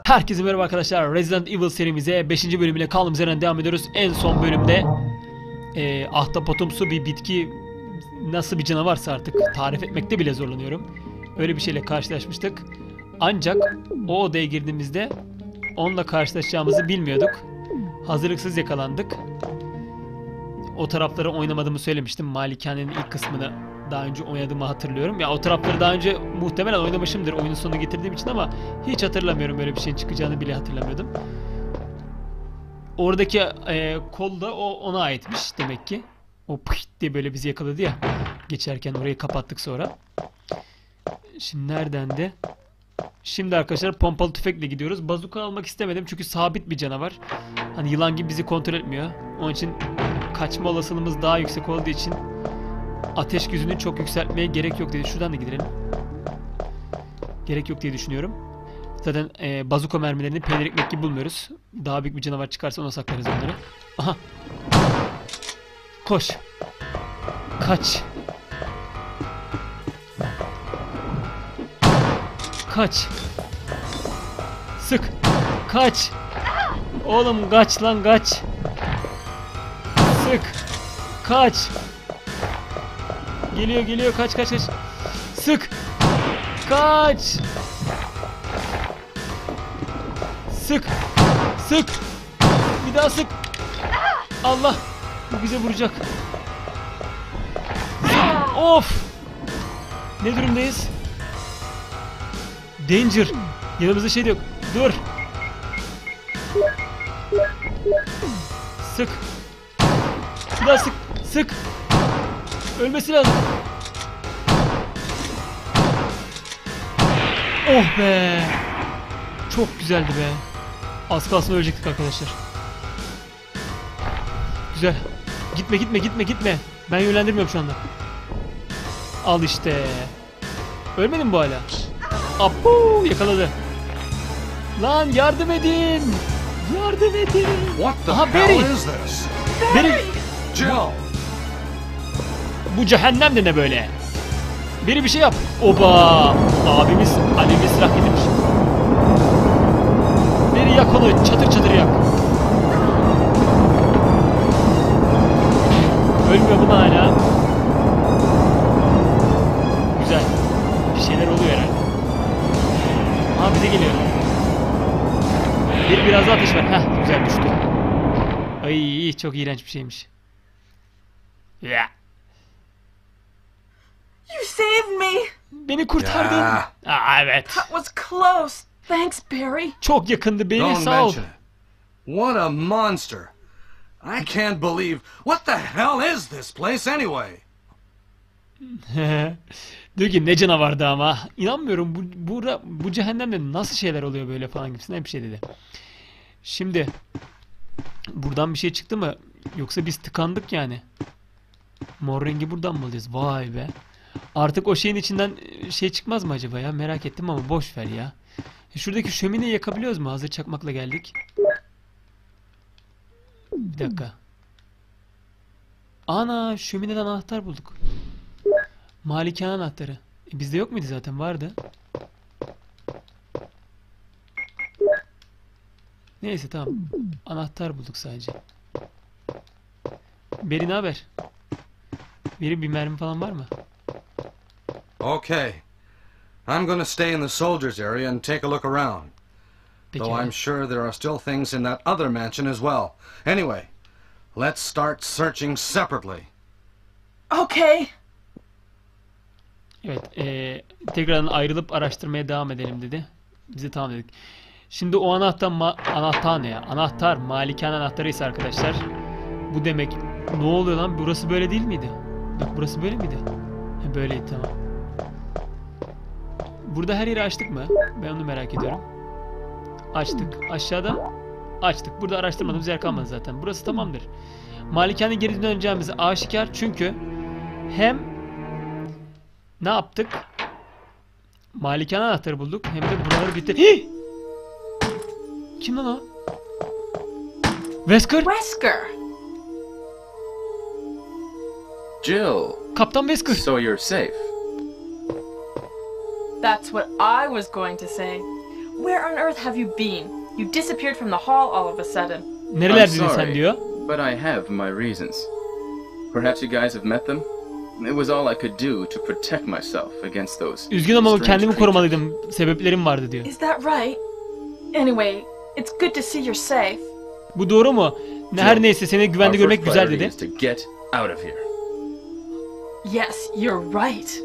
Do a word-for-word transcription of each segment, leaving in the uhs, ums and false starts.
Herkese merhaba arkadaşlar. Resident Evil serimize beşinci bölümüyle kaldığımız yerden devam ediyoruz. En son bölümde e, ahtapotumsu bir bitki, nasıl bir canavarsa artık tarif etmekte bile zorlanıyorum. Öyle bir şeyle karşılaşmıştık. Ancak o odaya girdiğimizde onunla karşılaşacağımızı bilmiyorduk. Hazırlıksız yakalandık. O tarafları oynamadığımı söylemiştim. Malikanenin ilk kısmını daha önce oynadığımı hatırlıyorum. Ya o tarafları daha önce muhtemelen oynamışımdır oyunun sonuna getirdiğim için ama hiç hatırlamıyorum, böyle bir şeyin çıkacağını bile hatırlamıyordum. Oradaki e, kol da o ona aitmiş demek ki. O pıht diye böyle bizi yakaladı ya. Geçerken orayı kapattık sonra. Şimdi nereden de? Şimdi arkadaşlar pompalı tüfekle gidiyoruz. Bazuka almak istemedim çünkü sabit bir canavar. Hani yılan gibi bizi kontrol etmiyor. Onun için kaçma olasılığımız daha yüksek olduğu için ateş gücünü çok yükseltmeye gerek yok diye. Şuradan da gidelim. Gerek yok diye düşünüyorum. Zaten e, bazuka mermilerini peynir ekmek gibi bulmuyoruz. Daha büyük bir canavar çıkarsa ona saklarız onları. Aha. Koş. Kaç. Kaç. Sık. Kaç. Oğlum kaç lan kaç. Sık. Kaç. Geliyor geliyor kaç kaç kaç. Sık. Kaç. Sık. Sık. Bir daha sık. Allah. Bu bize vuracak. Sık. Of. Ne durumdayız? Danger. Yanımızda şey de yok. Dur. Sık. Bir daha sık. Sık. Ölmesi lazım. Oh be. Çok güzeldi be. Az kalsın ölecektik arkadaşlar. Güzel. Gitme gitme gitme gitme. Ben yönlendirmiyorum şu anda. Al işte. Ölmedin mi bu hala? Apu, yakaladı. Lan yardım edin. Yardım edin. What the Aha, hell Barry. is this? Barry. Jill! Bu cehennem de ne böyle? Biri bir şey yap. Oba. Abimiz alevli silah getirmiş. Biri yak onu. Çatır çatır yak. Ölmüyor bu hala. Güzel. Bir şeyler oluyor herhalde. Aha bize geliyor. Bir biraz daha ateş ver. Heh, güzel düştü. Ay çok iğrenç bir şeymiş. Ya. You saved me. Beni kurtardın. Ya. Aa, evet. That was close. Thanks, Barry. Çok yakındı beni, Don't sağ ol. mention it. What a monster. I can't believe... What the hell is this place anyway? Diyor ki ne canavardı ama. İnanmıyorum bu, bu, bu cehennemde nasıl şeyler oluyor böyle falan gibisinden bir şey dedi. Şimdi buradan bir şey çıktı mı? Yoksa biz tıkandık yani. Mor rengi buradan mı alacağız? Vay be. Artık o şeyin içinden şey çıkmaz mı acaba ya? Merak ettim ama boş ver ya. Şuradaki şömineyi yakabiliyoruz mu? Hazır çakmakla geldik. Bir dakika. Ana, şömineden anahtar bulduk. Malikane anahtarı. E, bizde yok muydu zaten? Vardı. Neyse tamam. Anahtar bulduk sadece. Beri ne haber? Beri bir mermi falan var mı? Okay. I'm gonna stay in the soldiers area and take a look around. Peki. Though I'm sure there are still things in that other mansion as well. Anyway, let's start searching separately. Okay. Evet. E, tekrardan ayrılıp araştırmaya devam edelim dedi. Biz de tamam dedik. Şimdi o anahtar ma- anahtar ne ya? Anahtar malikane anahtarıysa arkadaşlar. Bu demek ne oluyor lan? Burası böyle değil miydi? Bak burası böyle miydi? He, böyleydi tamam. Burada her yeri açtık mı? Ben onu merak ediyorum. Açtık. Aşağıda açtık. Burada araştırmadığımız yer kalmadı zaten. Burası tamamdır. Malikane geri döneceğimiz aşikar çünkü hem ne yaptık? Malikane anahtarı bulduk. Hem de buraları bitti. Hii! Kim lan o? Wesker? Wesker. Jill, Kaptan Wesker. so you're safe. That's what I was going to say. Where on earth have you been? You disappeared from the hall all of a sudden. I'm Nerelerdeydin sen sorry, diyor. but I have my reasons. Perhaps you guys have met them? It was all I could do to protect myself against those Üzgünüm ama strange kendimi creatures. korumalıydım. Sebeplerim vardı diyor. Is that right? Anyway, it's good to see you're safe. Bu doğru mu? Ne her Jill, neyse seni Our güvende first görmek güzel priority dedi. is to get out of here. Yes, you're right.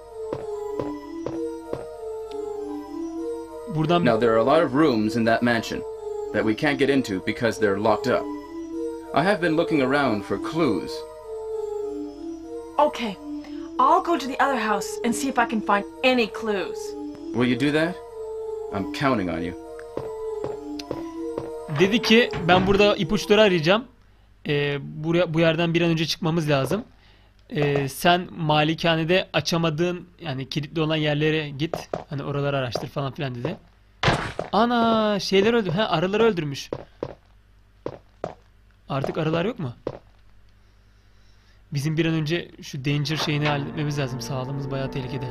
Buradan Now there are a lot of rooms in that mansion that we can't get into because they're locked up. I have been looking around for clues. Okay, I'll go to the other house and see if I can find any clues. Will you do that? I'm counting on you. dedi ki ben burada ipuçları arayacağım. Ee, buraya bu yerden bir an önce çıkmamız lazım. Ee, sen malikanede açamadığın yani kilitli olan yerlere git. Hani oraları araştır falan filan dedi. Ana şeyler öldü. Ha arıları öldürmüş. Artık arılar yok mu? Bizim bir an önce şu danger şeyini halletmemiz lazım. Sağlığımız bayağı tehlikede.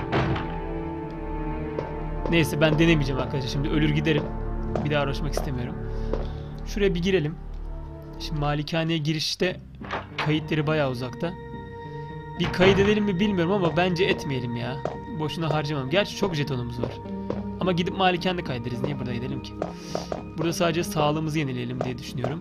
Neyse ben denemeyeceğim arkadaşlar. Şimdi ölür giderim. Bir daha uğraşmak istemiyorum. Şuraya bir girelim. Şimdi malikaneye girişte kayıt yeri bayağı uzakta. Bir kayıt edelim mi bilmiyorum ama bence etmeyelim ya. Boşuna harcamam. Gerçi çok jetonumuz var. Ama gidip malikanede kaydederiz. Niye burada gidelim ki? Burada sadece sağlığımızı yenileyelim diye düşünüyorum.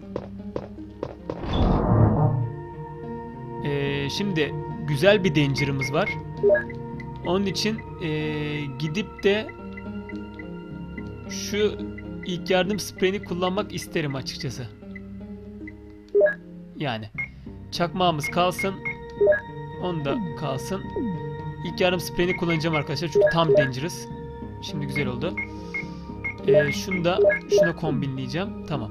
Ee, şimdi güzel bir danger'ımız var. Onun için ee, gidip de şu ilk yardım spreyini kullanmak isterim açıkçası. Yani çakmağımız kalsın. Onu da kalsın. İlk yardım spreyini kullanacağım arkadaşlar çünkü tam dangerous. Şimdi güzel oldu. Ee, şunu da şuna kombinleyeceğim. Tamam.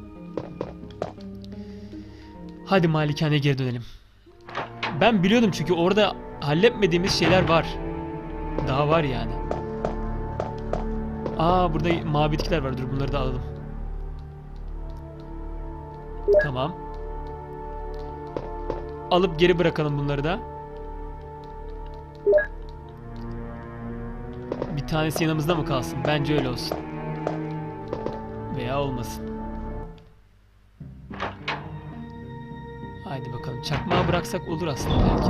Hadi malikaneye geri dönelim. Ben biliyordum çünkü orada halletmediğimiz şeyler var. Daha var yani. Aa burada mavi bitkiler var. Dur bunları da alalım. Tamam. Alıp geri bırakalım bunları da. Bir tanesi yanımızda mı kalsın? Bence öyle olsun. Veya olmasın. Haydi bakalım. Çakmağı bıraksak olur aslında belki.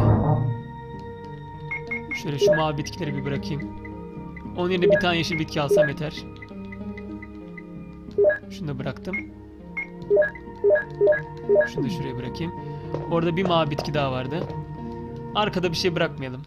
Şöyle şu mavi bitkileri bir bırakayım. Onun yerine bir tane yeşil bitki alsam yeter. Şunu da bıraktım. Şunu da şuraya bırakayım. Orada bir mavi bitki daha vardı. Arkada bir şey bırakmayalım.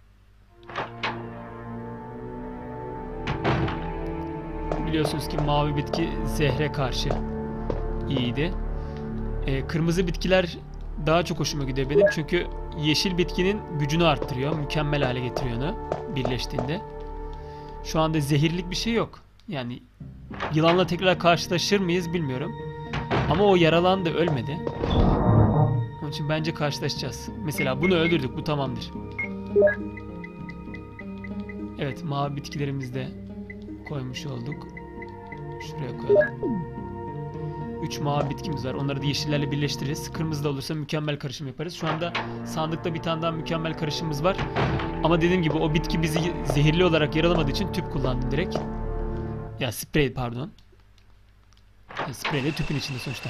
Biliyorsunuz ki mavi bitki zehre karşı iyiydi. Ee, kırmızı bitkiler daha çok hoşuma gidiyor benim. Çünkü yeşil bitkinin gücünü arttırıyor. Mükemmel hale getiriyor onu birleştiğinde. Şu anda zehirlik bir şey yok. Yani yılanla tekrar karşılaşır mıyız bilmiyorum. Ama o yaralandı, ölmedi. Onun için bence karşılaşacağız. Mesela bunu öldürdük, bu tamamdır. Evet, mavi bitkilerimizi de koymuş olduk. Şuraya koyalım. üç mavi bitkimiz var. Onları da yeşillerle birleştiririz. Kırmızı da olursa mükemmel karışım yaparız. Şu anda sandıkta bir tane daha mükemmel karışımımız var. Ama dediğim gibi o bitki bizi zehirli olarak yaralamadığı için tüp kullandım direkt. Ya sprey pardon. Ya sprey de tüpün içinde sonuçta.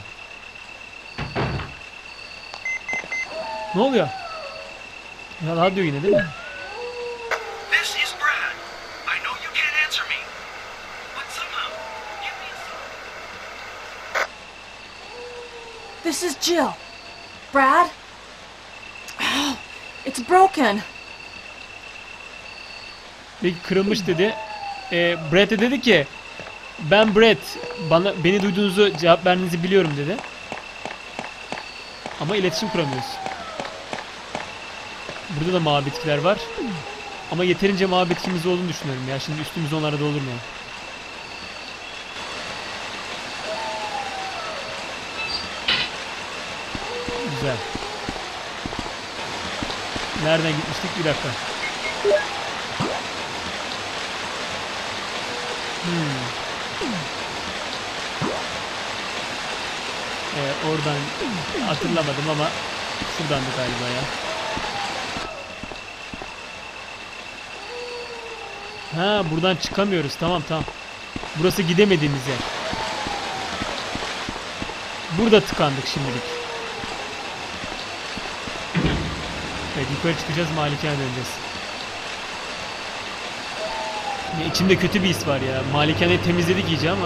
Ne oluyor? Ya radyo yine değil mi? This is Brad. I know you can't answer me, but somehow give me a This is Jill. Brad? Oh, it's broken. Peki kırılmış dedi. Ee, Brad de dedi ki ben Brad, bana beni duyduğunuzu, cevap verdiğinizi biliyorum dedi. Ama iletişim kuramıyoruz. Burada da mavi bitkiler var. Ama yeterince mavi bitkimiz olduğunu düşünüyorum ya. Şimdi üstümüzde onlara da olur mu? Güzel. Nereden gitmiştik? Bir dakika. Hmm. Ee, oradan hatırlamadım ama şuradandı galiba ya. Ha buradan çıkamıyoruz. Tamam tamam. Burası gidemediğimiz yer. Burada tıkandık şimdilik. Evet, yukarı çıkacağız, malikaneye döneceğiz. Ya içimde kötü bir his var ya. Malikaneyi temizledik iyice ama.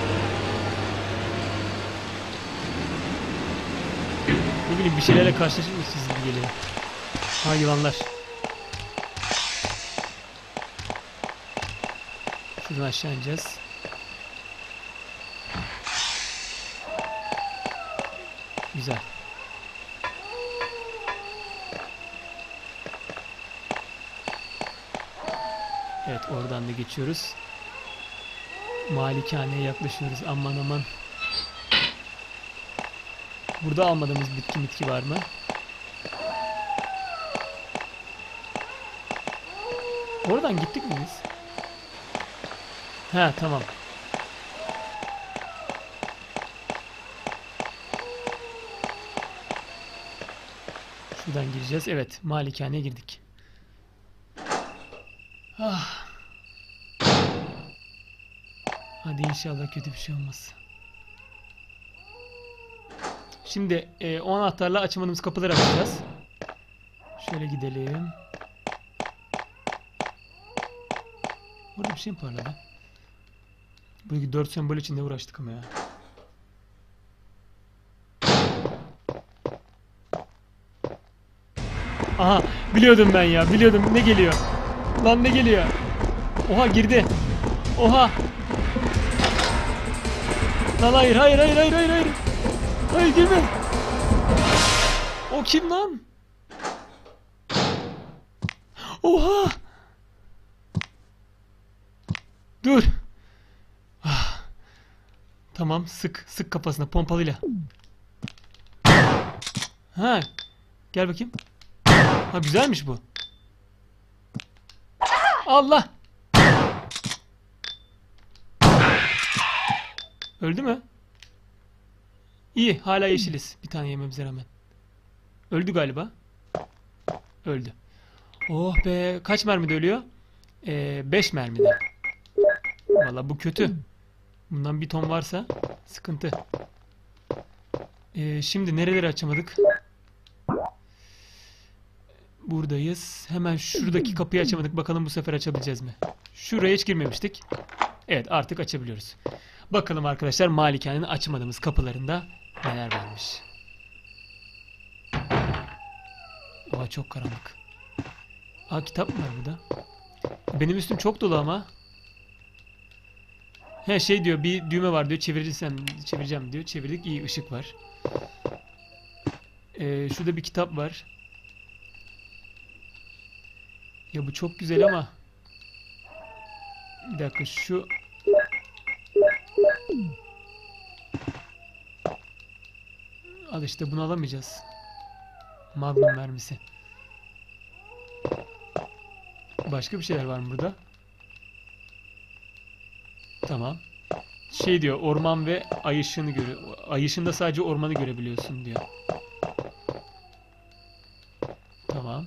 Ne bileyim, bir şeylerle karşılaşmışsınız gibi geliyor. Ha, yılanlar. Şuradan aşağı ineceğiz. Güzel. Evet, oradan da geçiyoruz. Malikaneye yaklaşıyoruz. Aman aman. Burada almadığımız bitki mitki var mı? Oradan gittik mi biz? Ha, tamam. Şuradan gireceğiz. Evet, malikaneye girdik. Ah. Hadi inşallah kötü bir şey olmaz. Şimdi e, o anahtarla açamadığımız kapıları açacağız. Şöyle gidelim. Burada bir şey mi parladı? Bu dört sembol için de uğraştık ama ya. Aha, biliyordum ben ya, biliyordum. Ne geliyor? Lan ne geliyor? Oha, girdi. Oha. Lan hayır, hayır, hayır, hayır, hayır, hayır. Hayır, girme. O kim lan? Oha. Dur. Ah. Tamam, sık, sık kafasına pompalıyla. Ha. Gel bakayım. Ha, güzelmiş bu. Allah. Öldü mü? İyi, hala yeşiliz. Bir tane yememize rağmen. Öldü galiba. Öldü. Oh be, kaç mermide ölüyor? Ee, beş mermide. Valla bu kötü. Bundan bir ton varsa sıkıntı. Ee, şimdi nereleri açamadık? Buradayız. Hemen şuradaki kapıyı açamadık. Bakalım bu sefer açabileceğiz mi? Şuraya hiç girmemiştik. Evet, artık açabiliyoruz. Bakalım arkadaşlar, malikanenin açmadığımız kapılarında neler varmış. Oha, çok karanlık. Aa, kitap mı var burada? Benim üstüm çok dolu ama. He, şey diyor, bir düğme var diyor, çevirirsem çevireceğim diyor. Çevirdik, iyi, ışık var. Ee, şurada bir kitap var. Ya bu çok güzel ama. Bir dakika, şu. Al işte, bunu alamayacağız. Magnum mermisi. Başka bir şeyler var mı burada? Tamam. Şey diyor, orman ve ay ışığını görüyor. Ay ışığında sadece ormanı görebiliyorsun diyor. Tamam.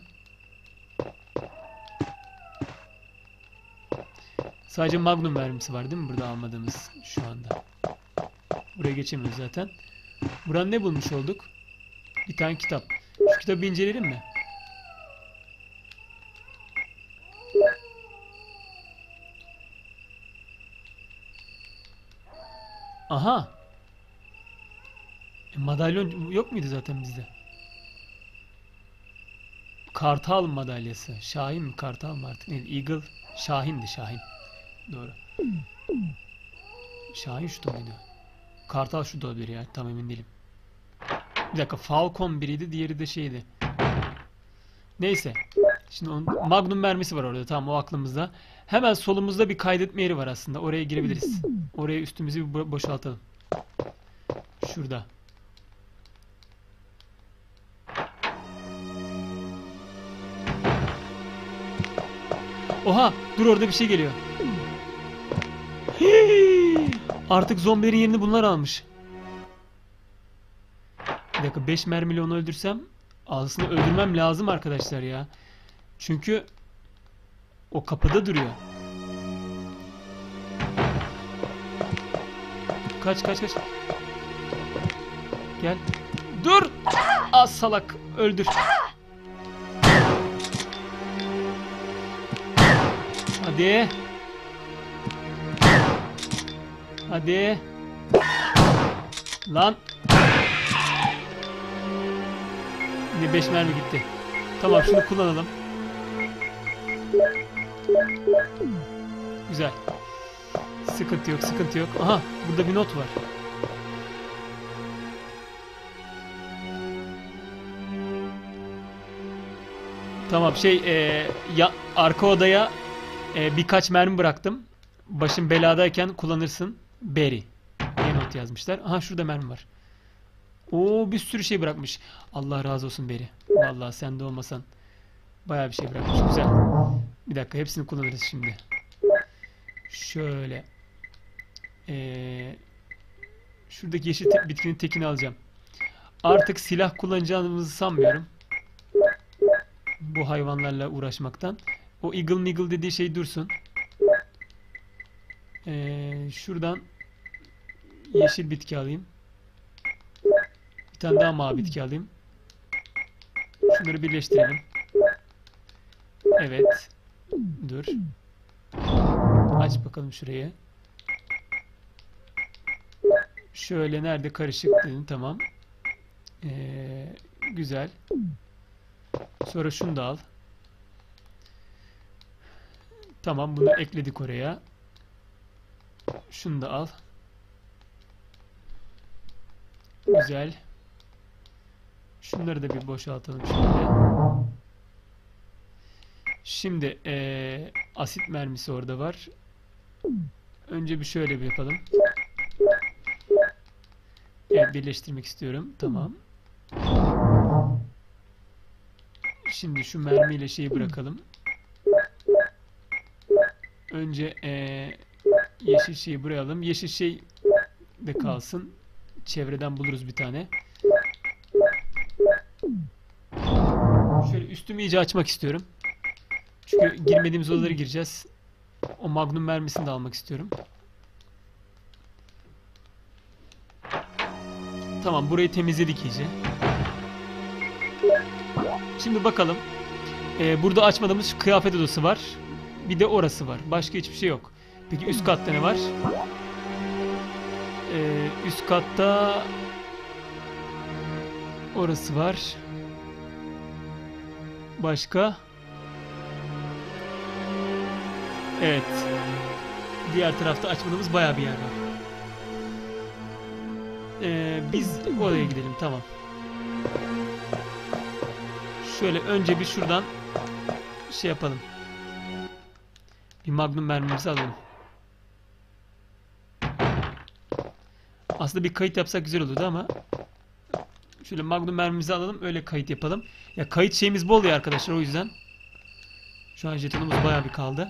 Sadece Magnum mermisi var değil mi burada almadığımız şu anda? Buraya geçemiyoruz zaten. Buradan ne bulmuş olduk? Bir tane kitap. Şu kitabı inceleyelim mi? Aha. E, madalyon yok muydu zaten bizde? Kartal madalyası. Şahin mi? Kartal mı artık? Neydi? Eagle. Şahin'di, Şahin. Doğru. Şahin şu da mıydı? Kartal şu da olabilir ya. Tam emin değilim. Bir dakika. Falcon biriydi. Diğeri de şeydi. Neyse. Şimdi onun Magnum mermisi var orada. Tamam, o aklımızda. Hemen solumuzda bir kaydetme yeri var aslında. Oraya girebiliriz. Oraya üstümüzü bir bo- boşaltalım. Şurada. Oha! Dur, orada bir şey geliyor. Hii! Artık zombilerin yerini bunlar almış. Bir dakika, beş mermiyle onu öldürsem aslında öldürmem lazım arkadaşlar ya. Çünkü o kapıda duruyor. Kaç kaç kaç. Gel. Dur. Az salak. Öldür. Hadi. Hadi. Lan. Yine beş mermi gitti. Tamam, şunu kullanalım. Güzel. Sıkıntı yok, sıkıntı yok. Aha, burada bir not var. Tamam, şey e, ya, arka odaya e, birkaç mermi bıraktım. Başın beladayken kullanırsın. Barry diye not yazmışlar. Aha, şurada mermi var. Oo, bir sürü şey bırakmış. Allah razı olsun Barry. Vallahi sen de olmasan bayağı bir şey bırakmış. Güzel. Bir dakika, hepsini kullanırız şimdi. Şöyle. Ee, şuradaki yeşil te bitkinin tekini alacağım. Artık silah kullanacağımızı sanmıyorum. Bu hayvanlarla uğraşmaktan. O eagle meagle dediği şey dursun. Ee, şuradan yeşil bitki alayım. Bir tane daha mavi bitki alayım. Şunları birleştirelim. Evet. Dur. Aç bakalım şurayı. Şöyle, nerede karışık dedim, tamam. Ee, güzel. Sonra şunu da al. Tamam, bunu ekledik oraya. Şunu da al. Güzel. Şunları da bir boşaltalım şöyle. Şimdi ee, asit mermisi orada var. Önce bir şöyle bir yapalım. Evet, birleştirmek istiyorum. Tamam. Şimdi şu mermiyle şeyi bırakalım. Önce ee, yeşil şeyi buraya alalım. Yeşil şey de kalsın. Çevreden buluruz bir tane. Şöyle üstümü iyice açmak istiyorum. Çünkü girmediğimiz odalara gireceğiz. O magnum mermisini de almak istiyorum. Tamam, burayı temizledik iyice. Şimdi bakalım. Ee, burada açmadığımız şu kıyafet odası var. Bir de orası var. Başka hiçbir şey yok. Peki üst katta ne var? Ee, üst katta orası var. Başka? Evet. Diğer tarafta açmadığımız bayağı bir yer var. Ee, biz oraya gidelim, tamam. Şöyle önce bir şuradan şey yapalım. Bir magnum mermimizi alalım. Aslında bir kayıt yapsak güzel olurdu ama şöyle magnum mermimizi alalım, öyle kayıt yapalım. Ya kayıt şeyimiz bol ya arkadaşlar, o yüzden. Şu an jetonumuz bayağı bir kaldı.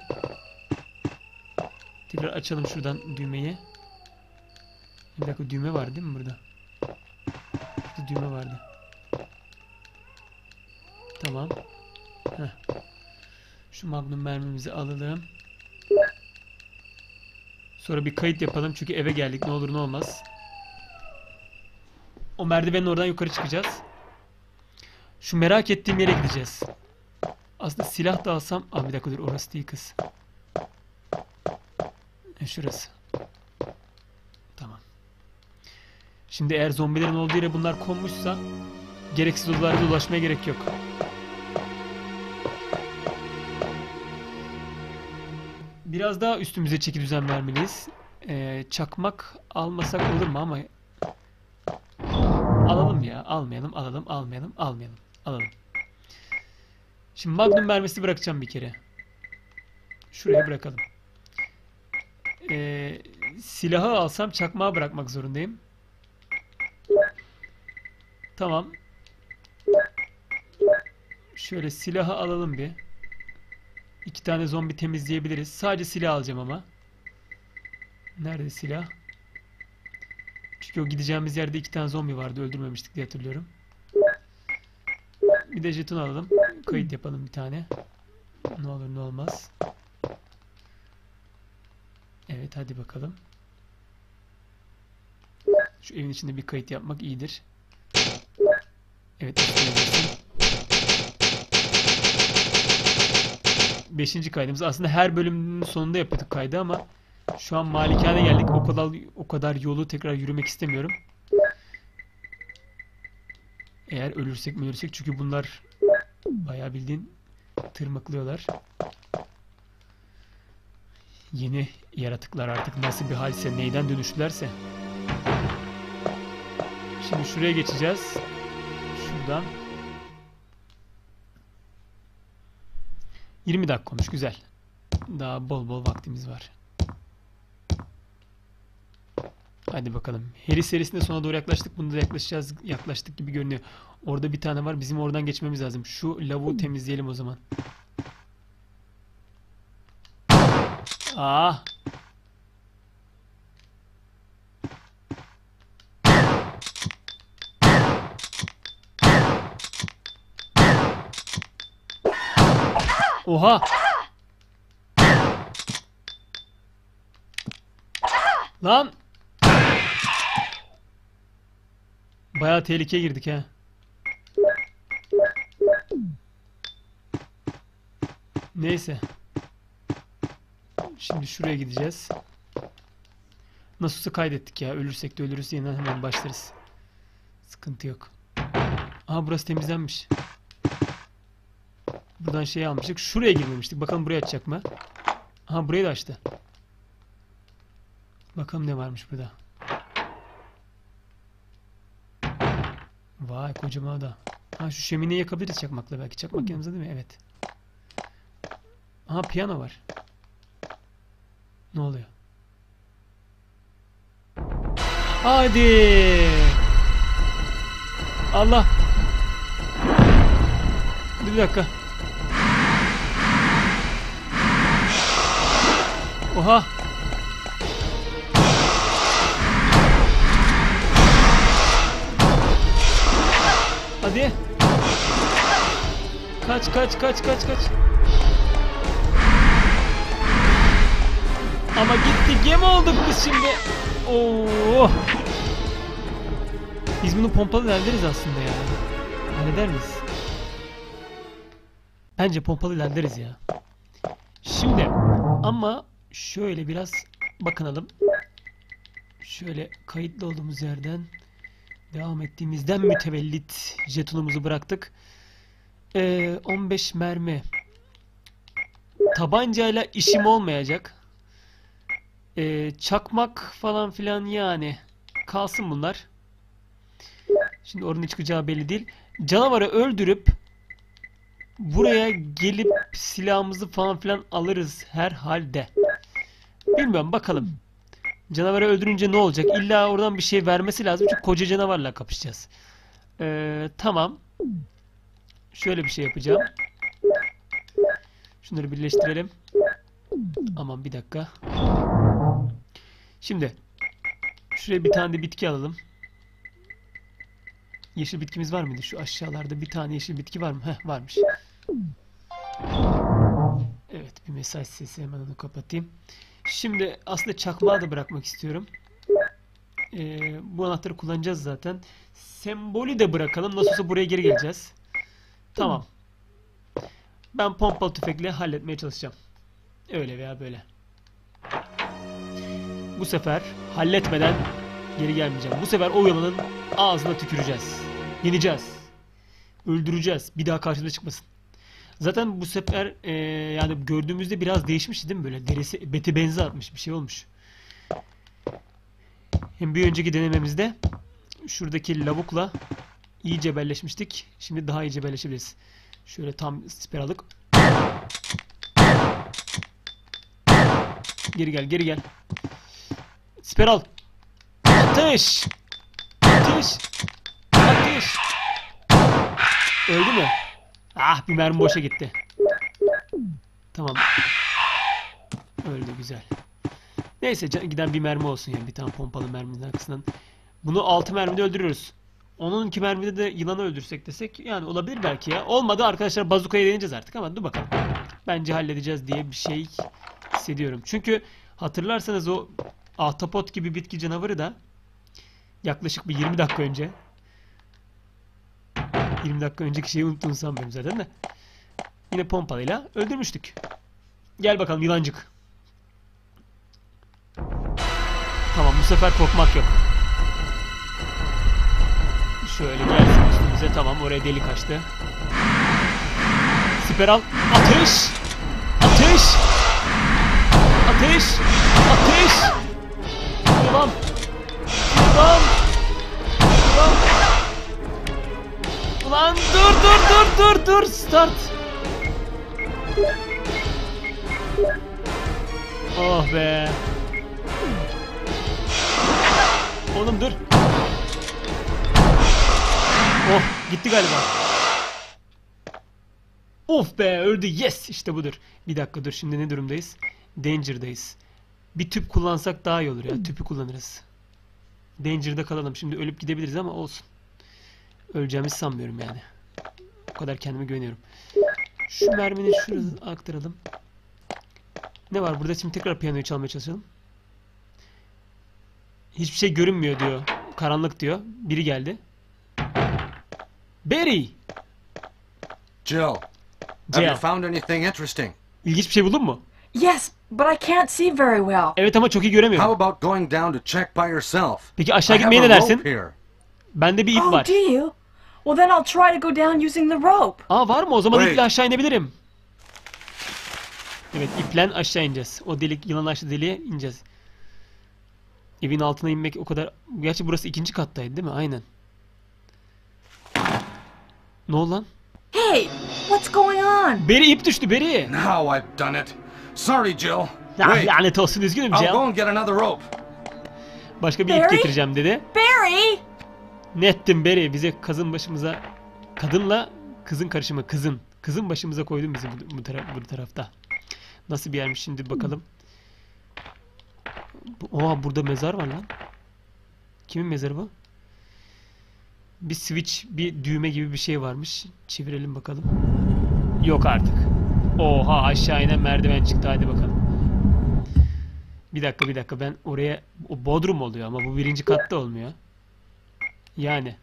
Tekrar açalım şuradan düğmeyi. Bir dakika, düğme var değil mi burada? Burada düğme vardı. Tamam. Heh. Şu magnum mermimizi alalım. Sonra bir kayıt yapalım çünkü eve geldik, ne olur ne olmaz. O merdivenin oradan yukarı çıkacağız. Şu merak ettiğim yere gideceğiz. Aslında silah da alsam... Aa, bir dakika dur, orası değil kız. E, şurası. Tamam. Şimdi eğer zombilerin olduğu yere bunlar konmuşsa gereksiz odalarda dolaşmaya gerek yok. Biraz daha üstümüze çeki düzen vermeliyiz. Ee, çakmak almasak olur mu ama alalım ya. Almayalım, alalım, almayalım, almayalım. Alalım. Şimdi magnum mermisi bırakacağım bir kere. Şuraya bırakalım. Ee, silahı alsam çakmağı bırakmak zorundayım. Tamam. Şöyle silahı alalım bir. İki tane zombi temizleyebiliriz. Sadece silah alacağım ama. Nerede silah? Çünkü o gideceğimiz yerde iki tane zombi vardı. Öldürmemiştik diye hatırlıyorum. Bir de jeton alalım. Kayıt yapalım bir tane. Ne olur ne olmaz. Evet, hadi bakalım. Şu evin içinde bir kayıt yapmak iyidir. Evet. isteyebilirsin. Beşinci kaydımız. Aslında her bölümün sonunda yapıyorduk kaydı ama şu an malikane geldik. O kadar o kadar yolu tekrar yürümek istemiyorum. Eğer ölürsek mi ölürsek, çünkü bunlar bayağı bildiğin tırmıklıyorlar. Yeni yaratıklar artık nasıl bir halse, neyden dönüştülerse. Şimdi şuraya geçeceğiz. Şuradan. yirmi dakika olmuş, güzel. Daha bol bol vaktimiz var. Hadi bakalım. Harry serisinde sona doğru yaklaştık. Bunda da yaklaşacağız. Yaklaştık gibi görünüyor. Orada bir tane var. Bizim oradan geçmemiz lazım. Şu lavuğu temizleyelim o zaman. Aa. Oha. Lan. Bayağı tehlikeye girdik ha. Neyse. Şimdi şuraya gideceğiz. Nasılsa kaydettik ya. Ölürsek de ölürüz. Yeniden hemen başlarız. Sıkıntı yok. Aha, burası temizlenmiş. Buradan şey almıştık. Şuraya girmemiştik. Bakalım buraya açacak mı? Aha, burayı da açtı. Bakalım ne varmış burada. Vay, kocaman da. Ha, şu şömineyi yakabiliriz çakmakla belki. Çakmak yanımızda değil mi? Evet. Aha, piyano var. Ne oluyor? Hadi. Allah. Bir dakika. Oha. Hadi. Kaç kaç kaç kaç kaç. Ama gittik, yem olduk biz şimdi. Oo. Biz bunu pompalı hallederiz aslında ya. Halleder miyiz? Bence pompalı hallederiz ya. Şimdi ama şöyle biraz bakınalım. Şöyle kayıtlı olduğumuz yerden devam ettiğimizden mütevellit jetonumuzu bıraktık. Ee, on beş mermi. Tabancayla işim olmayacak. Ee, çakmak falan filan yani. Kalsın bunlar. Şimdi orada ne çıkacağı belli değil. Canavarı öldürüp buraya gelip silahımızı falan filan alırız herhalde. Bilmiyorum, bakalım. Canavarı öldürünce ne olacak? İlla oradan bir şey vermesi lazım çünkü koca canavarla kapışacağız. Ee, tamam. Şöyle bir şey yapacağım. Şunları birleştirelim. Aman bir dakika. Şimdi şuraya bir tane de bitki alalım. Yeşil bitkimiz var mıydı? Şu aşağılarda bir tane yeşil bitki var mı? Heh, varmış. Evet, bir mesaj sesi, hemen onu kapatayım. Şimdi aslında çakmağı da bırakmak istiyorum. Ee, bu anahtarı kullanacağız zaten. Sembolü de bırakalım. Nasıl olsa buraya geri geleceğiz. Tamam. Ben pompalı tüfekle halletmeye çalışacağım. Öyle veya böyle. Bu sefer halletmeden geri gelmeyeceğim. Bu sefer o yılanın ağzına tüküreceğiz. Yeneceğiz. Öldüreceğiz. Bir daha karşımıza çıkmasın. Zaten bu sefer e, yani gördüğümüzde biraz değişmiş değil mi böyle? Derisi beti benzi atmış, bir şey olmuş. Hem bir önceki denememizde şuradaki lavukla iyi cebelleşmiştik. Şimdi daha iyi cebelleşebiliriz. Şöyle tam siper aldık. Geri gel, geri gel. Siper al. Ateş! Ateş! Ateş! Öldü mü? Ah, bir mermi boşa gitti. Tamam. Öldü, güzel. Neyse, giden bir mermi olsun yani. Bir tane pompalı merminin arkasından. Bunu altı mermide öldürüyoruz. Onun iki mermide de yılanı öldürsek desek yani olabilir belki ya. Olmadı arkadaşlar, bazukayı deneyeceğiz artık ama dur bakalım. Bence halledeceğiz diye bir şey hissediyorum. Çünkü hatırlarsanız o ahtapot gibi bitki canavarı da Yaklaşık bir yirmi dakika önce. yirmi dakika önceki şeyi unuttuğunu sanmıyorum zaten de. Yine pompalıyla öldürmüştük. Gel bakalım yılancık. Tamam, bu sefer korkmak yok. Şöyle gelsin üstümüze. Tamam, oraya delik açtı. Siper al. Ateş! Ateş! Ateş! Ateş! Devam! Devam! Devam! Ulan dur dur dur dur dur! Start! Oh be! Oğlum dur! Oh, gitti galiba. Of be, öldü. Yes, işte budur. Bir dakika dur, şimdi ne durumdayız? Danger'dayız. Bir tüp kullansak daha iyi olur ya. Tüpü kullanırız. Danger'da kalalım. Şimdi ölüp gidebiliriz ama olsun. Öleceğimizi sanmıyorum yani. O kadar kendime güveniyorum. Şu mermini şuraya aktaralım. Ne var burada? Şimdi tekrar piyanoyu çalmaya çalışalım. Hiçbir şey görünmüyor diyor. Karanlık diyor. Biri geldi. Barry! Jill, have Jill. you found anything interesting? İlginç bir şey buldun mu? Yes, but I can't see very well. Evet ama çok iyi göremiyorum. How about going down to check by yourself? Peki aşağı I have gitmeye a ne rope dersin? here. Bende bir ip Oh, var. do you? Well, then I'll try to go down using the rope. Aa, var mı? O zaman Wait. iple aşağı inebilirim. Evet, iple aşağı ineceğiz. O delik, yılan açtı deliğe ineceğiz. Evin altına inmek o kadar... Gerçi burası ikinci kattaydı değil mi? Aynen. Ne oldu lan? Hey, what's going on? Beri ip düştü, Beri. Now I've done it. Sorry, Jill. Ah, Wait, lanet olsun, üzgünüm I'll Jill. go and get another rope. Başka bir ip Barry? getireceğim dedi. Barry! Ne ettin Beri? Bize kızın başımıza... Kadınla kızın karışımı. Kızın. Kızın başımıza koydun bizi bu, bu, taraf, bu tarafta. Nasıl bir yermiş şimdi bakalım. Oha, burada mezar var lan. Kimin mezarı bu? Bir switch, bir düğme gibi bir şey varmış. Çevirelim bakalım. Yok artık. Oha, aşağı inen merdiven çıktı, hadi bakalım. Bir dakika bir dakika, ben oraya... O bodrum oluyor ama bu birinci katta olmuyor. Yani.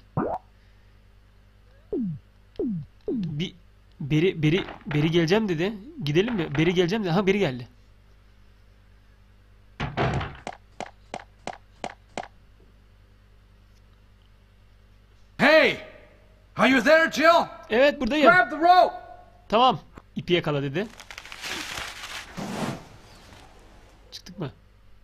Bir... Beri, beri, beri geleceğim dedi. Gidelim mi? Beri geleceğim dedi. Ha, beri geldi. Hey! Are you there, Jill? Evet, buradayım. Grab the rope! Tamam. İpi yakala dedi. Çıktık mı?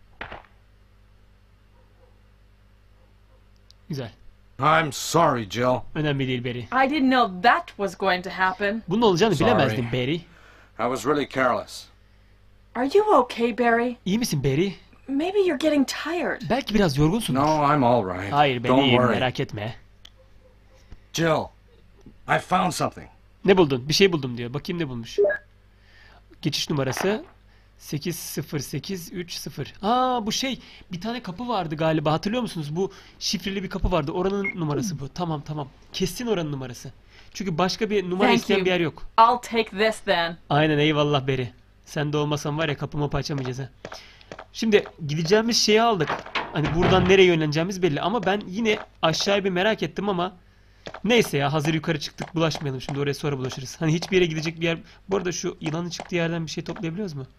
Güzel. I'm sorry, Jill. Önemli değil Barry. I didn't know that was going to happen. Bunun olacağını Sorry. bilemezdim Barry. I was really careless. Are you okay, Barry? İyi misin Barry? Maybe you're getting tired. Belki biraz yorgunsun. No, I'm all right. Hayır, ben Don't iyiyim, worry. merak etme. Jill, I found something. Ne buldun? Bir şey buldum diyor. Bakayım ne bulmuş. Geçiş numarası sekiz sıfır sekiz üç sıfır. Aa, bu şey, bir tane kapı vardı galiba, hatırlıyor musunuz? Bu şifreli bir kapı vardı. Oranın numarası bu. Tamam tamam. Kesin oranın numarası. Çünkü başka bir numara Thank isteyen you. bir yer yok. I'll take this then. Aynen, eyvallah Beri. Sen de olmasan var ya, kapımı açamayacağız ha. Şimdi gideceğimiz şeyi aldık. Hani buradan nereye yönleneceğimiz belli. Ama ben yine aşağıya bir merak ettim ama neyse ya, hazır yukarı çıktık, bulaşmayalım şimdi, oraya sonra bulaşırız. Hani hiçbir yere gidecek bir yer... Bu arada şu yılanın çıktığı yerden bir şey toplayabiliyoruz mu?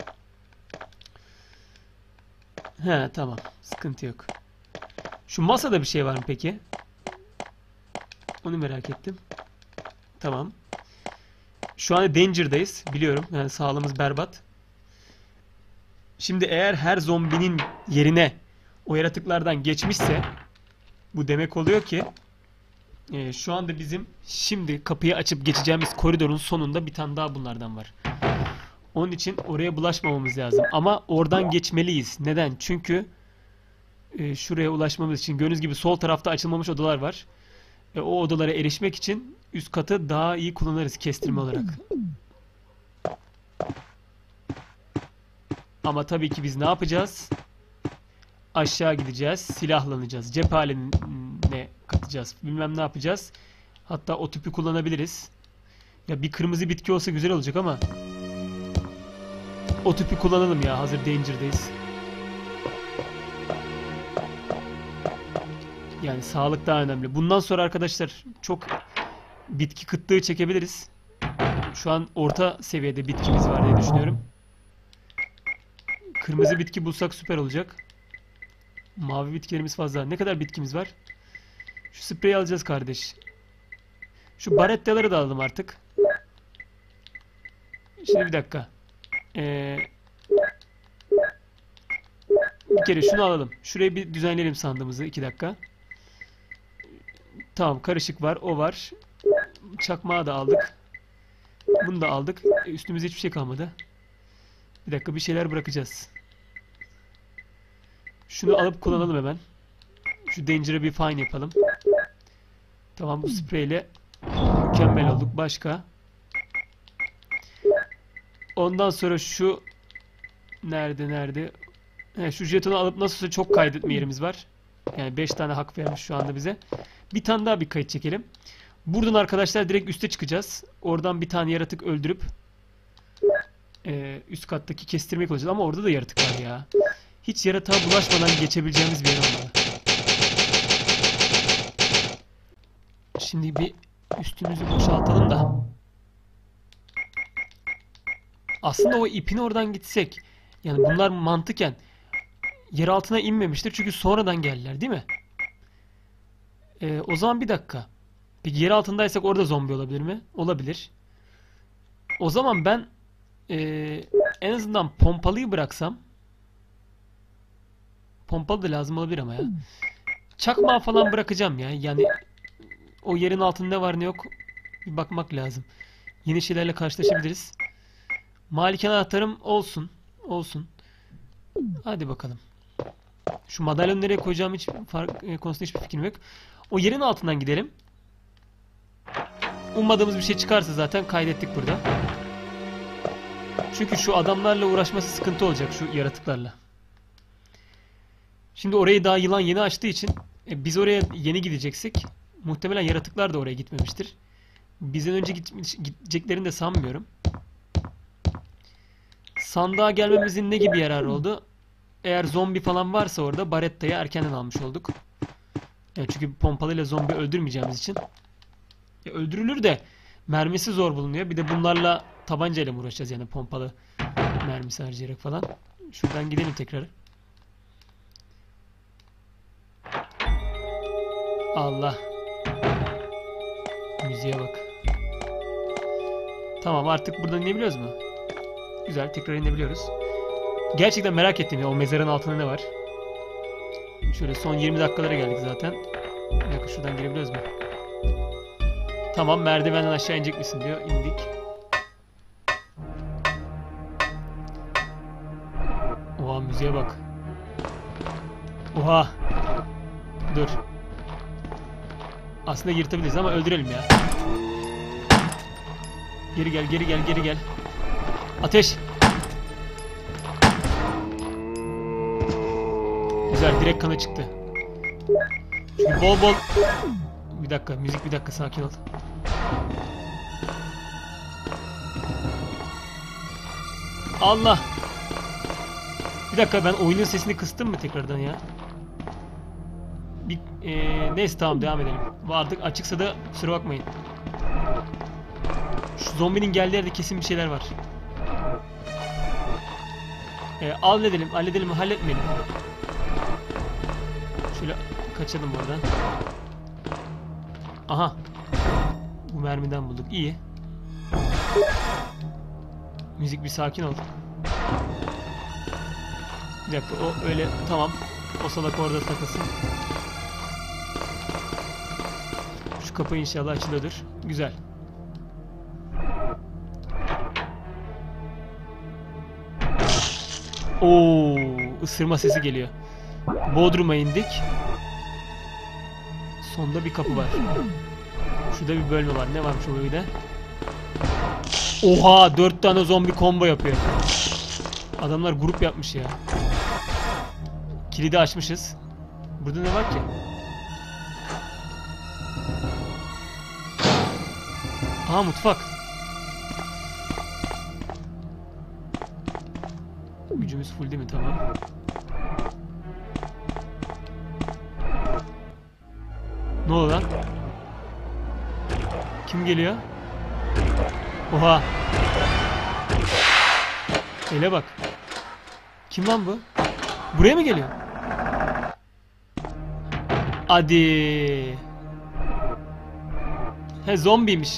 He, tamam, sıkıntı yok. Şu masada bir şey var mı peki? Onu merak ettim. Tamam. Şu an Danger'dayız biliyorum, yani sağlığımız berbat. Şimdi eğer her zombinin yerine o yaratıklardan geçmişse bu demek oluyor ki e, şu anda bizim şimdi kapıyı açıp geçeceğimiz koridorun sonunda bir tane daha bunlardan var. Onun için oraya bulaşmamamız lazım. Ama oradan geçmeliyiz. Neden? Çünkü e, şuraya ulaşmamız için gördüğünüz gibi sol tarafta açılmamış odalar var. E, o odalara erişmek için üst katı daha iyi kullanırız kestirme olarak. Ama tabii ki biz ne yapacağız? Aşağı gideceğiz, silahlanacağız, cephaneline katacağız, bilmem ne yapacağız. Hatta o tüpü kullanabiliriz. Ya bir kırmızı bitki olsa güzel olacak ama o tüpü kullanalım ya, hazır Danger'dayız. Yani sağlık daha önemli. Bundan sonra arkadaşlar çok bitki kıtlığı çekebiliriz. Şu an orta seviyede bitkimiz var diye düşünüyorum. Kırmızı bitki bulsak süper olacak. Mavi bitkilerimiz fazla. Ne kadar bitkimiz var? Şu spreyi alacağız kardeş. Şu barettaları da alalım artık. Şimdi bir dakika. Ee, bir kere şunu alalım. Şurayı bir düzenleyelim sandığımızı. iki dakika. Tamam, karışık var. O var. Çakmağı da aldık. Bunu da aldık. E, üstümüzde hiçbir şey kalmadı. Bir dakika, bir şeyler bırakacağız. Şunu alıp kullanalım hemen. Şu Danger'ı bir fine yapalım. Tamam, bu spreyle mükemmel olduk. Başka? Ondan sonra şu nerede nerede? He, şu jetonu alıp nasılsa çok kaydetme yerimiz var. Yani beş tane hak vermiş şu anda bize. Bir tane daha bir kayıt çekelim. Buradan arkadaşlar direkt üste çıkacağız. Oradan bir tane yaratık öldürüp e, üst kattaki kestirmeyi kullanacağız. Ama orada da yaratık var ya. Hiç yaratığa bulaşmadan geçebileceğimiz bir yer olmalı. Şimdi bir üstümüzü boşaltalım da. Aslında o ipin oradan gitsek. Yani bunlar mantıken yer altına inmemiştir. Çünkü sonradan geldiler değil mi? Ee, o zaman bir dakika. Peki yer altındaysak orada zombi olabilir mi? Olabilir. O zaman ben ee, en azından pompalıyı bıraksam. Pompalı da lazım olabilir ama ya. Çakmağı falan bırakacağım ya. Yani o yerin altında ne var ne yok bir bakmak lazım. Yeni şeylerle karşılaşabiliriz. Malikane anahtarım olsun. Olsun. Hadi bakalım. Şu madalyonu nereye koyacağım hiç fark, e, konusunda hiçbir fikrim yok. O yerin altından gidelim. Ummadığımız bir şey çıkarsa zaten kaydettik burada. Çünkü şu adamlarla uğraşması sıkıntı olacak, şu yaratıklarla. Şimdi orayı daha yılan yeni açtığı için e, biz oraya yeni gideceksek muhtemelen yaratıklar da oraya gitmemiştir. Bizden önce gitmiş, gideceklerini de sanmıyorum. Sandığa gelmemizin ne gibi yararı oldu? Eğer zombi falan varsa orada Baretta'yı erkenden almış olduk. Yani çünkü pompalıyla zombi öldürmeyeceğimiz için. Ya öldürülür de mermisi zor bulunuyor. Bir de bunlarla tabancayla mı uğraşacağız yani pompalı mermisi harcayarak falan. Şuradan gidelim tekrar. Allah. Müziğe bak. Tamam, artık buradan inebiliyoruz mu? Güzel, tekrar inebiliyoruz. Gerçekten merak ettim ya o mezarın altında ne var? Şöyle son yirmi dakikalara geldik zaten. Bir dakika, şuradan girebiliyoruz mu? Tamam, merdivenden aşağı inecek misin diyor. İndik. Oha, müziğe bak. Oha. Dur. Aslında yırtabiliriz ama öldürelim ya. Geri gel, geri gel, geri gel. Ateş. Güzel, direkt kanı çıktı. Çünkü bol bol... Bir dakika, müzik bir dakika, sakin ol. Allah. Bir dakika, ben oyunun sesini kıstım mı tekrardan ya? Bir, ee, neyse tamam, devam edelim. Artık açıksa da kusura bakmayın. Şu zombinin geldiği yerde kesin bir şeyler var. Ee, halledelim, halledelim, halletmeyelim. Şöyle kaçalım oradan. Aha. Bu mermiden bulduk. İyi. Müzik bir sakin ol. Bir dakika, o öyle tamam. O salak orada takılsın. Şu kapı inşallah açılıyordur. Güzel. Oo, ısırma sesi geliyor. Bodrum'a indik. Sonda bir kapı var. Şurada bir bölme var. Ne varmış o bölümde? Oha, dört tane zombi combo yapıyor. Adamlar grup yapmış ya. Kilidi açmışız. Burada ne var ki? Aha, mutfak. Gücümüz full değil mi? Tamam. Kim geliyor? Oha. Ele bak. Kim lan bu? Buraya mı geliyor? Hadi. He, zombiymiş.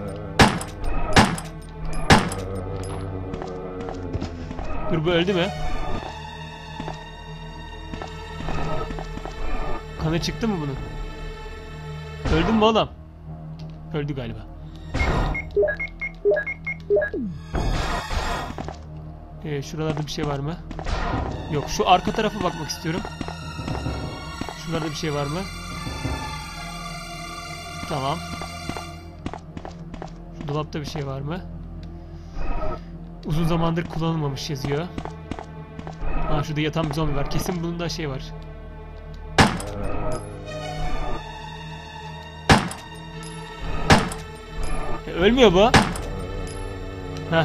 Dur, bu öldü mü? Kanı çıktı mı bunun? Öldü mü oğlum? Öldü galiba. Ee, şuralarda bir şey var mı? Yok, şu arka tarafa bakmak istiyorum. Şuralarda bir şey var mı? Tamam. Şu dolapta bir şey var mı? Uzun zamandır kullanılmamış yazıyor. Ha, şurada yatan bir zombi var. Kesin bunun da şey var. E, ölmüyor bu. Heh.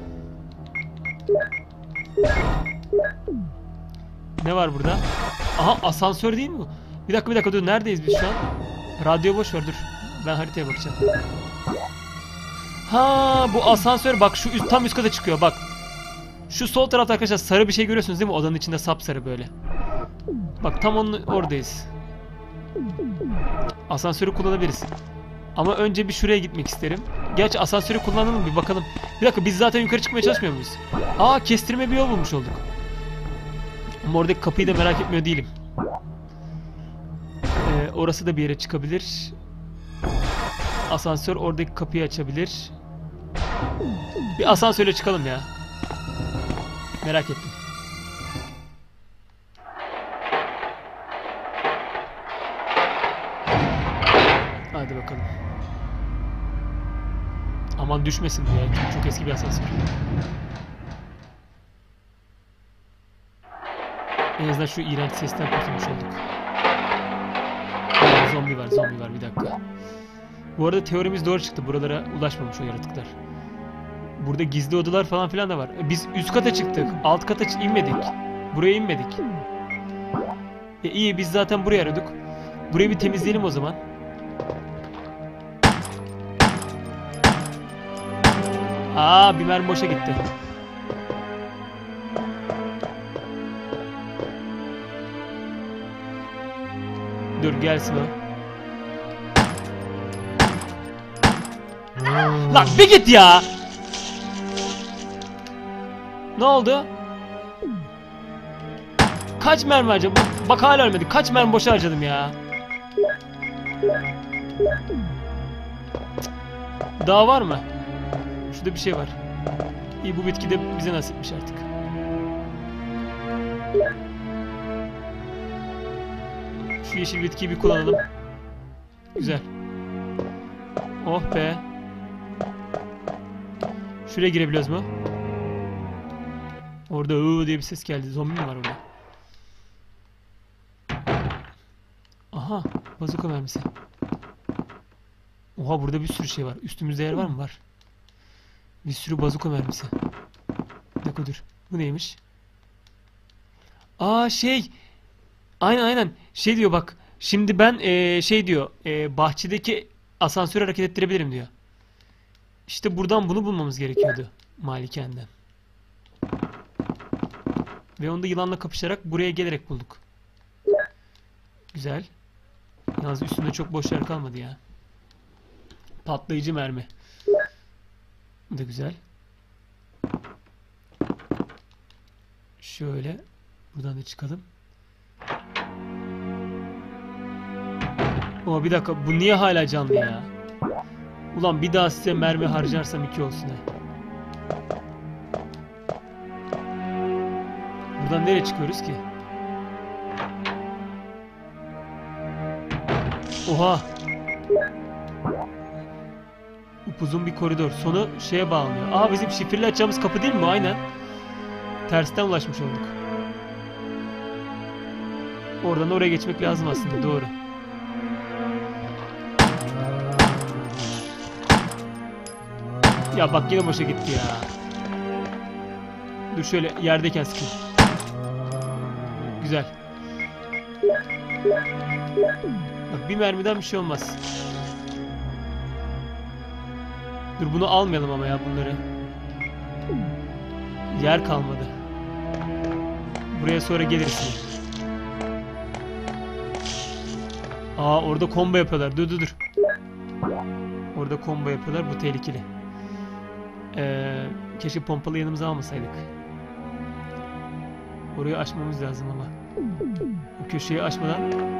Ne var burada? Aha, asansör değil mi bu? Bir dakika bir dakika dur, neredeyiz biz şu an? Radyo boş ver, dur. Ben haritaya bakacağım. Ha, bu asansör bak şu üst, tam üst kata çıkıyor bak. Şu sol tarafta arkadaşlar sarı bir şey görüyorsunuz değil mi? Odanın içinde sapsarı böyle. Bak tam onun oradayız. Asansörü kullanabiliriz. Ama önce bir şuraya gitmek isterim. Gerçi asansörü kullanalım, bir bakalım. Bir dakika, biz zaten yukarı çıkmaya çalışmıyor muyuz? Aa, kestirme bir yol bulmuş olduk. Ama oradaki kapıyı da merak etmiyor değilim. Ee, orası da bir yere çıkabilir. Asansör oradaki kapıyı açabilir. Bir asansörle çıkalım ya. Merak ettim. Hadi bakalım. Aman düşmesin diye. Çok, çok eski bir asansör. En azından şu iğrenç sesten kurtulmuş olduk. Aa, zombi var, zombi var. Bir dakika. Bu arada teorimiz doğru çıktı. Buralara ulaşmamış o yaratıklar. Burada gizli odalar falan filan da var. Biz üst kata çıktık. Alt kata inmedik. Buraya inmedik. E iyi, biz zaten buraya aradık. Burayı bir temizleyelim o zaman. Aa, bir mermi boşa gitti. Dur, gelsin o. Lan bir git ya. Ne oldu? Kaç mermi harcadım? Bak, bak hala ölmedi. Kaç mermi boşa harcadım ya. Daha var mı? Şurada bir şey var. İyi, bu bitki de bize nasipmiş artık. Şu yeşil bitkiyi bir kullanalım. Güzel. Oh be. Şuraya girebiliyoruz mu? Orada ııı diye bir ses geldi. Zombi mi var orada? Aha, bazuka mermisi. Oha, burada bir sürü şey var. Üstümüzde yer var mı? Var. Bir sürü bazuka mermisi. Bir dakika dur. Bu neymiş? Aa, şey. Aynen aynen. Şey diyor bak. Şimdi ben ee, şey diyor. E, bahçedeki asansörü hareket ettirebilirim diyor. İşte buradan bunu bulmamız gerekiyordu. Malikenden. Ve onu da yılanla kapışarak buraya gelerek bulduk. Güzel. Yalnız üstünde çok boş yer kalmadı ya. Patlayıcı mermi. Bu da güzel. Şöyle. Buradan da çıkalım. Ama bir dakika. Bu niye hala canlı ya? Ulan bir daha size mermi harcarsam iki olsun he. Buradan nereye çıkıyoruz ki? Oha. Upuzun bir koridor. Sonu şeye bağlanıyor. Aa, bizim şifreli açacağımız kapı değil mi bu? Aynen. Tersten ulaşmış olduk. Oradan oraya geçmek lazım aslında. Doğru. Ya bak, yine boşa gitti ya. Dur şöyle yerdeyken sıkayım. Güzel. Bak, bir mermiden bir şey olmaz. Dur bunu almayalım ama ya bunları. Yer kalmadı. Buraya sonra geliriz. Aa orada combo yapıyorlar. Dur dur dur. Orada combo yapıyorlar. Bu tehlikeli. Ee, keşke pompalı yanımıza almasaydık. Orayı açmamız lazım ama. Bu köşeyi açmadan.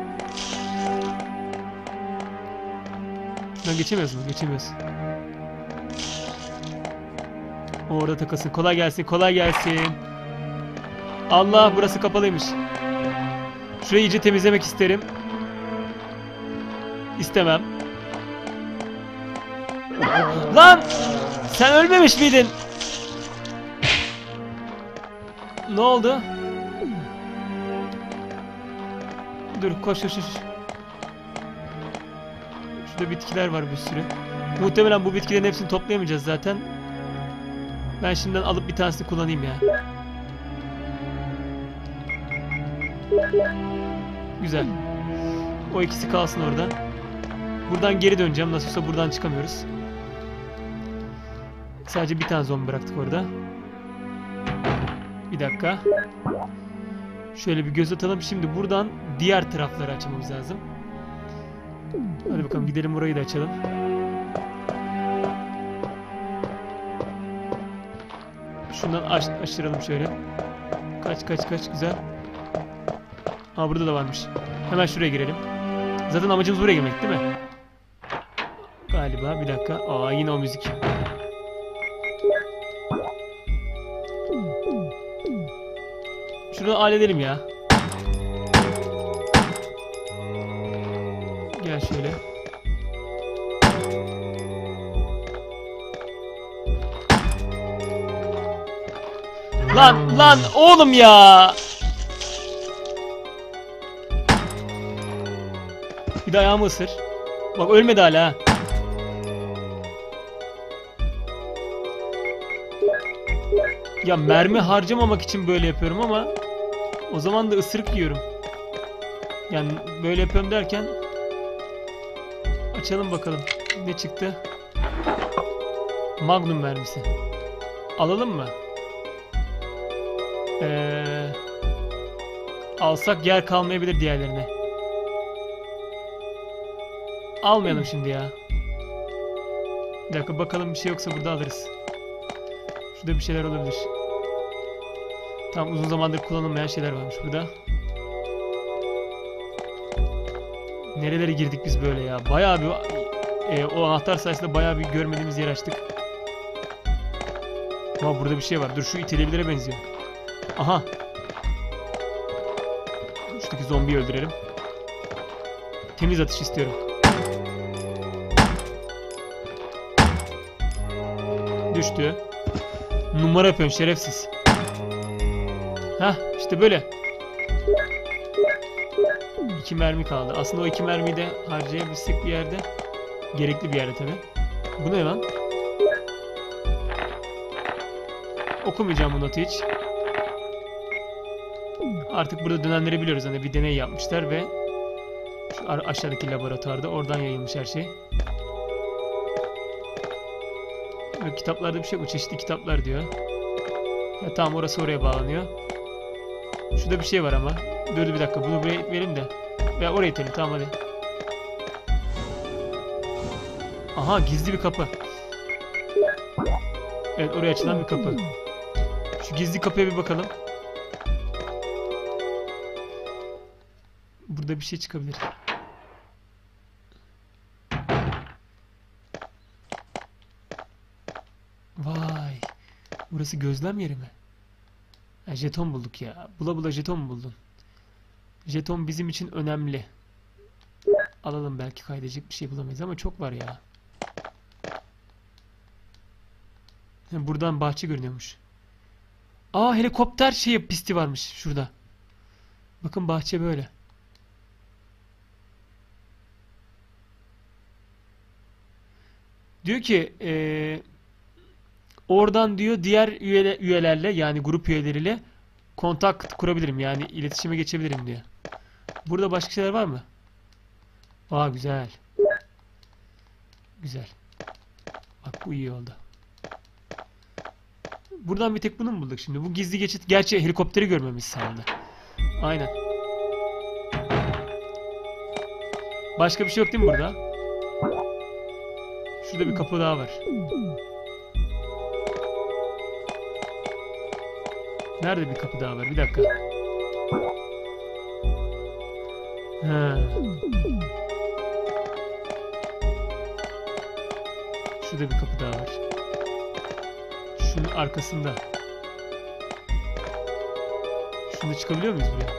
Şuradan geçemiyoruz mu? Geçemiyoruz. O orada takılsın. Kolay gelsin. Kolay gelsin. Allah burası kapalıymış. Şurayı iyice temizlemek isterim. İstemem. Lan! Sen ölmemiş miydin? Ne oldu? Dur koş koş koş. Şurada bitkiler var bir sürü. Muhtemelen bu bitkilerin hepsini toplayamayacağız zaten. Ben şimdiden alıp bir tanesini kullanayım ya. Güzel. O ikisi kalsın orada. Buradan geri döneceğim. Nasılsa buradan çıkamıyoruz. Sadece bir tane zombi bıraktık orada. Bir dakika. Şöyle bir göz atalım. Şimdi buradan diğer tarafları açmamız lazım. Hadi bakalım gidelim burayı da açalım. Şundan aç, açtıralım şöyle. Kaç kaç kaç güzel. Aa burada da varmış. Hemen şuraya girelim. Zaten amacımız buraya girmek değil mi? Galiba bir dakika. Aa yine o müzik. Şunu halledelim ya. Gel şöyle. Lan lan oğlum ya. Bir de ayağımı ısır. Bak ölmedi hala. Ya mermi harcamamak için böyle yapıyorum ama o zaman da ısırık yiyorum. Yani böyle yapıyorum derken açalım bakalım ne çıktı. Magnum mermisi. Alalım mı? Ee, alsak yer kalmayabilir diğerlerine. Almayalım şimdi ya. Bir dakika bakalım bir şey yoksa burada alırız. Şurada bir şeyler olabilir. Tam uzun zamandır kullanılmayan şeyler varmış burada. Nerelere girdik biz böyle ya? Bayağı bir e, o anahtar sayesinde bayağı bir görmediğimiz yer açtık. Ama burada bir şey var. Dur şu itebilere benziyor. Aha. Şuradaki zombiyi öldürelim. Temiz atış istiyorum. Düştü. Numara yapıyorsun şerefsiz. Hah işte böyle. İki mermi kaldı. Aslında o iki mermiyi de harcayabilsek bir yerde. Gerekli bir yerde tabi. Bu ne lan? Okumayacağım bu notu hiç. Artık burada dönenleri biliyoruz. Hani bir deney yapmışlar ve şu aşağıdaki laboratuvarda oradan yayılmış her şey. Böyle kitaplarda bir şey yok. Çeşitli kitaplar diyor. Ya tamam orası oraya bağlanıyor. Şurada bir şey var ama. Dur bir dakika bunu buraya itmeyelim de. Veya oraya itelim tamam hadi. Aha gizli bir kapı. Evet oraya açılan bir kapı. Şu gizli kapıya bir bakalım. Burada bir şey çıkabilir. Vay. Burası gözlem yeri mi? Ha, jeton bulduk ya. Bula bula jeton mu buldun? Jeton bizim için önemli. Alalım belki kaydedecek bir şey bulamayız ama çok var ya. Ha, buradan bahçe görünüyormuş. Aa helikopter şey pisti varmış şurada. Bakın bahçe böyle. Diyor ki ee, oradan diyor diğer üye, üyelerle yani grup üyeleriyle kontak kurabilirim. Yani iletişime geçebilirim diyor. Burada başka şeyler var mı? Aa güzel. Güzel. Bak bu iyi oldu. Buradan bir tek bunu mu bulduk şimdi? Bu gizli geçit. Gerçi helikopteri görmemiz sağladı. Aynen. Başka bir şey yok değil mi burada? Şurada bir kapı daha var. Nerede bir kapı daha var? Bir dakika. Ha. Şurada bir kapı daha var. Şunun arkasında. Şunu çıkabiliyor muyuz buraya?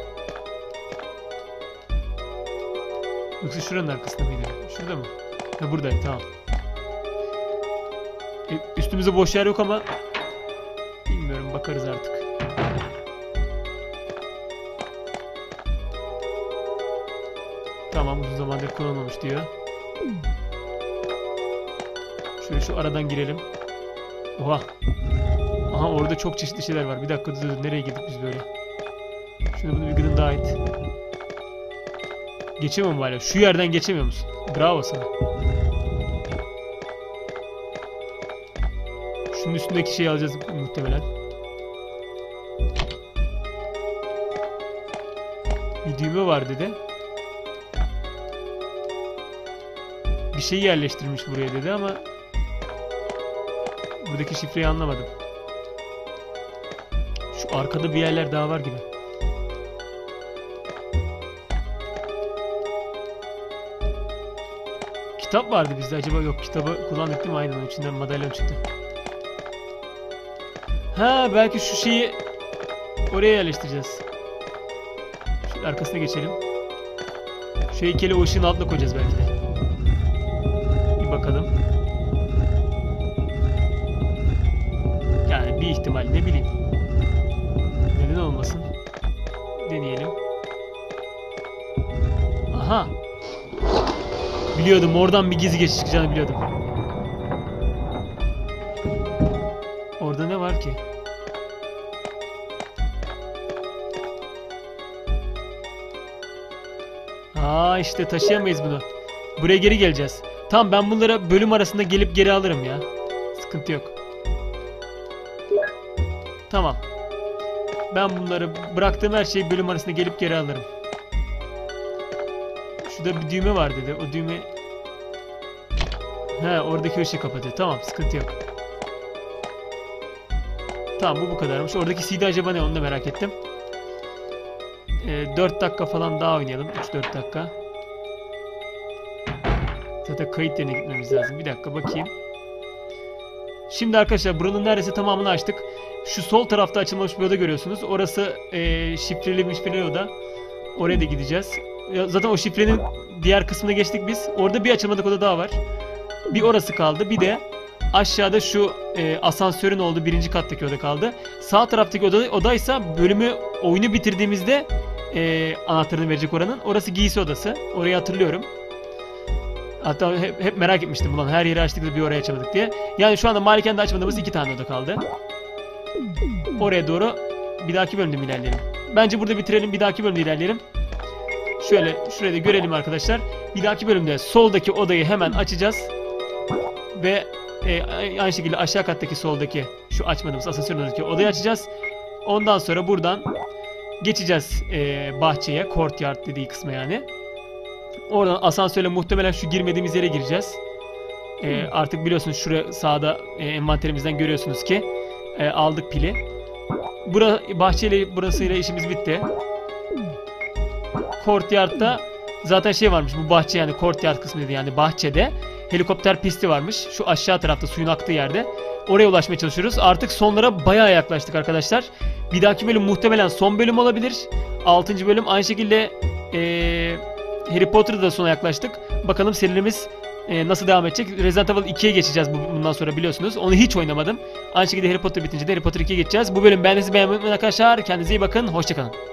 Yoksa şuranın arkasında mıydı? Şurada mı? Ha buradayım, tamam. E, üstümüzde boş yer yok ama bilmiyorum, bakarız artık. Tamam, uzun zamandır kullanılmamış diyor. Şöyle şu aradan girelim. Oha. Aha, orada çok çeşitli şeyler var. Bir dakika dur, dur. Nereye gidip biz böyle? Şunu bunu bir gıdın daha et. Geçemiyor mu hala? Şu yerden geçemiyor musun? Bravo sana. Şunun üstündeki şeyi alacağız muhtemelen. Bir düğme var dedi. Bir şey yerleştirmiş buraya dedi ama buradaki şifreyi anlamadım. Şu arkada bir yerler daha var gibi. Kitap vardı bizde, acaba yok, kitabı kullandık değil mi? Aynen, onun içinden madalyon çıktı. Ha, belki şu şeyi oraya yerleştireceğiz. Şu arkasına geçelim. Şu heykeli o ışığın altına koyacağız belki de. Bir bakalım. Yani bir ihtimal, ne bileyim. Neden olmasın? Deneyelim. Aha. Biliyordum, oradan bir gizli geçiş çıkacağını biliyordum. Orada ne var ki? Aa, işte taşıyamayız bunu. Buraya geri geleceğiz. Tamam, ben bunlara bölüm arasında gelip geri alırım ya. Sıkıntı yok. Tamam. Ben bunları, bıraktığım her şeyi bölüm arasında gelip geri alırım. Şurada bir düğme var dedi. O düğme... He, oradaki ışığı kapatıyor. Tamam, sıkıntı yok. Tamam, bu bu kadarmış. Oradaki C D acaba ne, onu da merak ettim. Ee, dört dakika falan daha oynayalım. üç dört dakika. Zaten kayıt yerine gitmemiz lazım. Bir dakika bakayım. Şimdi arkadaşlar, buranın neredeyse tamamını açtık. Şu sol tarafta açılmış bir oda görüyorsunuz. Orası ee, şifreli şifreli oda. Oraya da gideceğiz. Zaten o şifrenin diğer kısmına geçtik biz. Orada bir açılmadık oda daha var. Bir orası kaldı. Bir de aşağıda şu e, asansörün olduğu birinci kattaki oda kaldı. Sağ taraftaki oda, odaysa bölümü, oyunu bitirdiğimizde e, anahtarını verecek oranın. Orası giysi odası. Orayı hatırlıyorum. Hatta hep, hep merak etmiştim. Ulan her yeri açtık da bir oraya açamadık diye. Yani şu anda Malikan'da açmadığımız iki tane oda kaldı. Oraya doğru bir dahaki bölümde mi ilerleyelim? Bence burada bitirelim. Bir dahaki bölümde ilerleyelim. Şöyle şurayı da görelim arkadaşlar. Bir dahaki bölümde soldaki odayı hemen açacağız. Ve e, aynı şekilde aşağı kattaki soldaki şu açmadığımız asansörün oradaki odayı açacağız. Ondan sonra buradan geçeceğiz e, bahçeye. Courtyard dediği kısma yani. Oradan asansörle muhtemelen şu girmediğimiz yere gireceğiz. E, artık biliyorsunuz şuraya sağda e, envanterimizden görüyorsunuz ki e, aldık pili. Bura, bahçeyle burasıyla işimiz bitti. Courtyard'da zaten şey varmış, bu bahçe yani courtyard kısmıydı, yani bahçede helikopter pisti varmış. Şu aşağı tarafta suyun aktığı yerde. Oraya ulaşmaya çalışıyoruz. Artık sonlara bayağı yaklaştık arkadaşlar. Bir dahaki bölüm muhtemelen son bölüm olabilir. altıncı bölüm. Aynı şekilde ee, Harry Potter'da da sona yaklaştık. Bakalım serimiz e, nasıl devam edecek. Resident Evil ikiye geçeceğiz bundan sonra, biliyorsunuz. Onu hiç oynamadım. Aynı şekilde Harry Potter bitince de Harry Potter ikiye geçeceğiz. Bu bölüm beğendiğinizi beğenmeyi unutmayın arkadaşlar. Kendinize iyi bakın. Hoşçakalın.